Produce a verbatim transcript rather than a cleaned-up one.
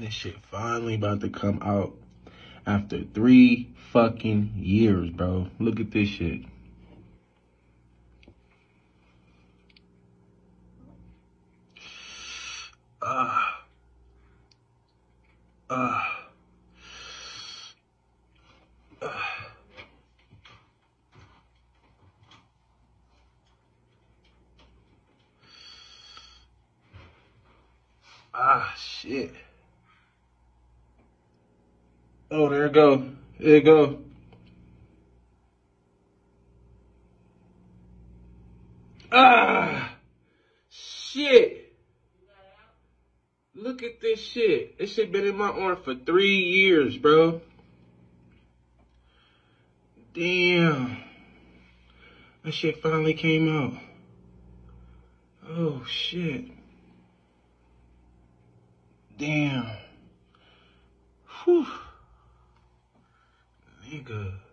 This shit finally about to come out after three fucking years, bro. Look at this shit. Ah. Uh, ah. Uh, uh. Ah, shit. Oh, there it go. There it go. Ah, shit. Look at this shit. This shit been in my arm for three years, bro. Damn. That shit finally came out. Oh, shit. Damn. Whew. Nigga.